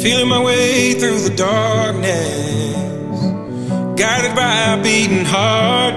Feeling my way through the darkness, guided by a beating heart.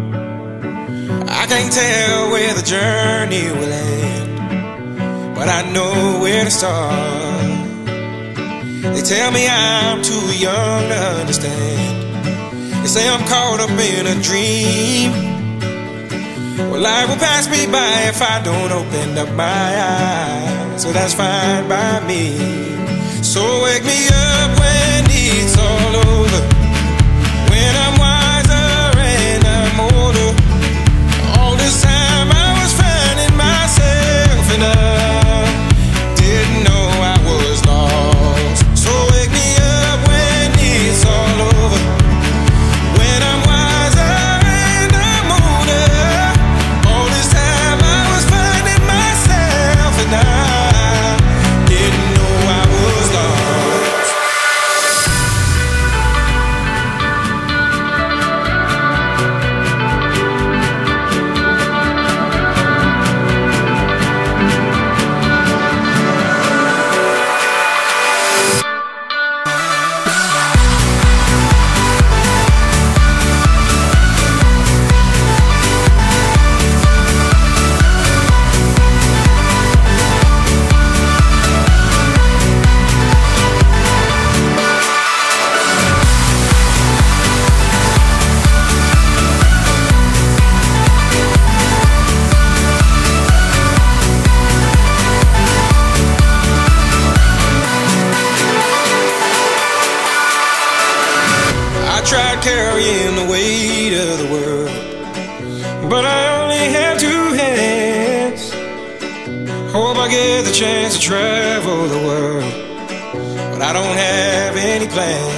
I can't tell where the journey will end, but I know where to start. They tell me I'm too young to understand. They say I'm caught up in a dream. Well, life will pass me by if I don't open up my eyes, so that's fine by me. So wake me up when it's all over, when I'm wiser and I'm older. All this time I was finding myself and I didn't know I was lost. So wake me up when it's all over, when I'm wiser and I'm older. All this time I was finding myself and I didn't know I was lost. Tried carrying the weight of the world, but I only have two hands. Hope I get the chance to travel the world, but I don't have any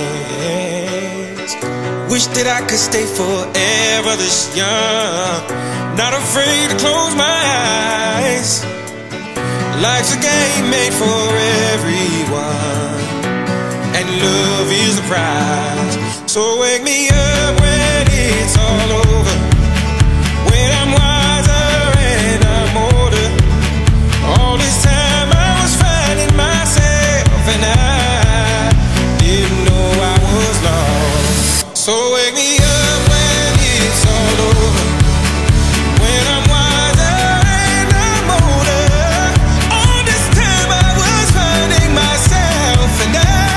plans. Wish that I could stay forever this young, not afraid to close my eyes. Life's a game made for everyone, and love is the prize. So wake me up when it's all over, when I'm wiser and I'm older. All this time I was finding myself and I didn't know I was lost. So wake me up when it's all over, when I'm wiser and I'm older. All this time I was finding myself and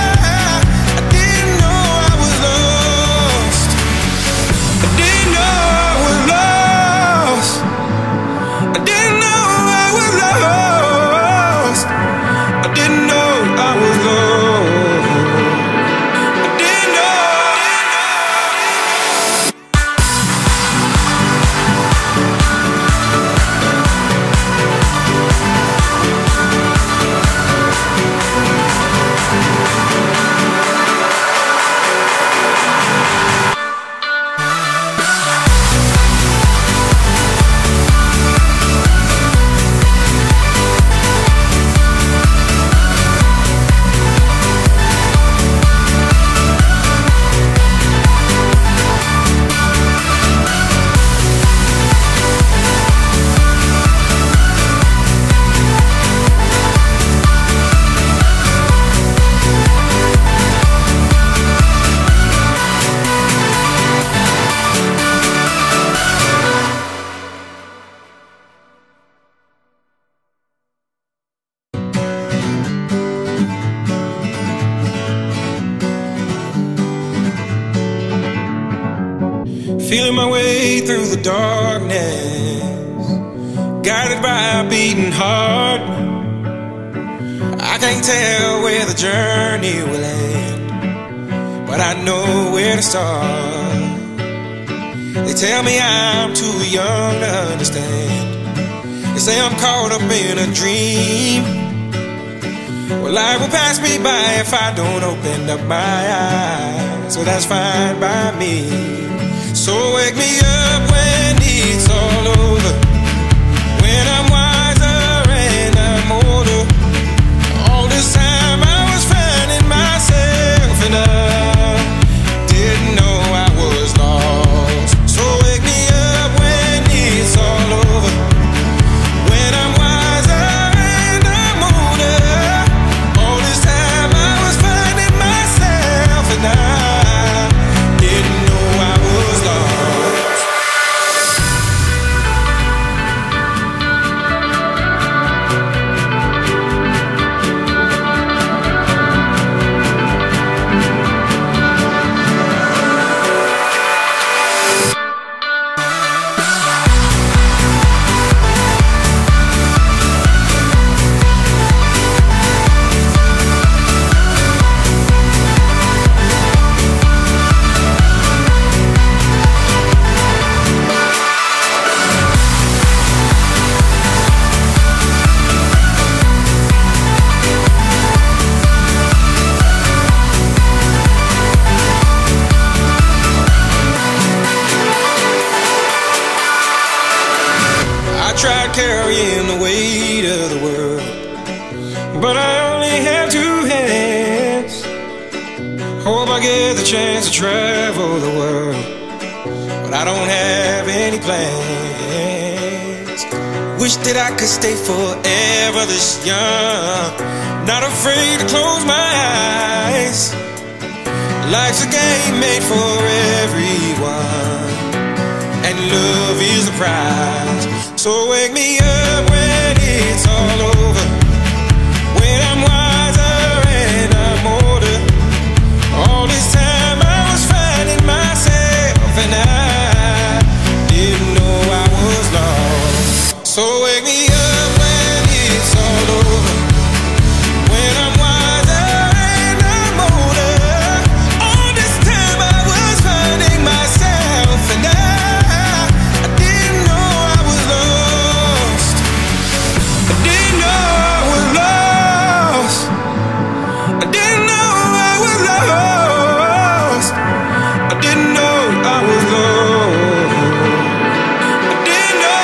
I didn't know I was lost. I didn't know I was lost. I didn't know I was lost. I didn't know I was lost. I didn't know. Feeling my way through the darkness, guided by a beating heart. I can't tell where the journey will end, but I know where to start. They tell me I'm too young to understand. They say I'm caught up in a dream. Well, life will pass me by if I don't open up my eyes, so that's fine by me. So wake me up when it's all over, when I'm wiser and I'm older. All this time I was finding myself and I didn't know I was lost. So wake me up when it's all over, when I'm wiser and I'm older. All this time I was carrying the weight of the world, but I only have two hands. Hope I get the chance to travel the world, but I don't have any plans. Wish that I could stay forever this young, not afraid to close my eyes. Life's a game made for everyone, and love is the prize. So wake me up when it's all over, when I'm wiser and I'm older. All this time I was finding myself, and I didn't know I was lost. So wake me up when it's all over, when I'm wiser and I'm older. All this time I was finding myself, and I didn't know I was lost. I didn't know I was lost. I didn't know I was lost. I didn't know I was lost. I didn't know.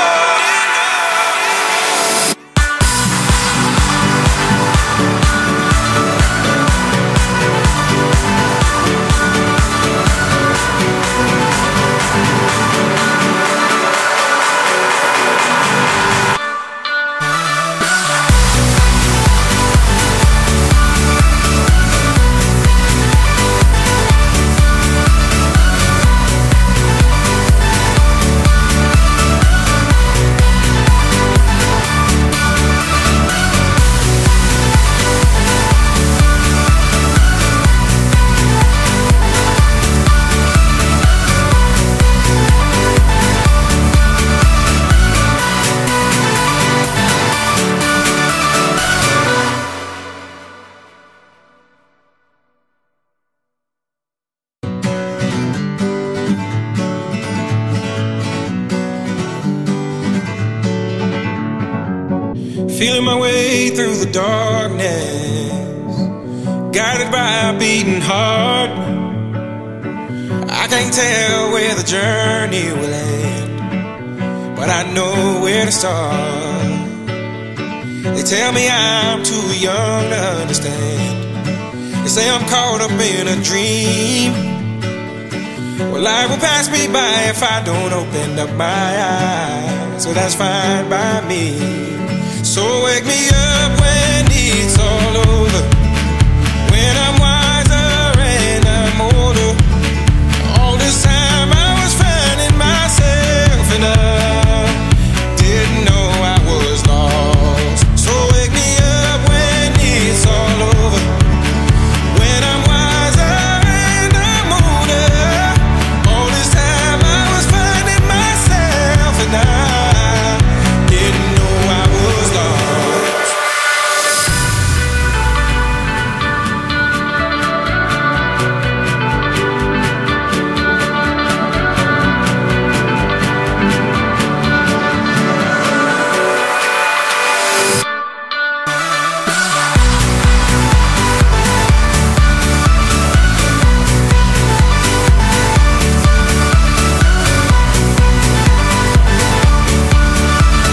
Feeling my way through the darkness, guided by a beating heart. I can't tell where the journey will end, but I know where to start. They tell me I'm too young to understand. They say I'm caught up in a dream. Well, life will pass me by if I don't open up my eyes, so that's fine by me. So wake me up when it's all over,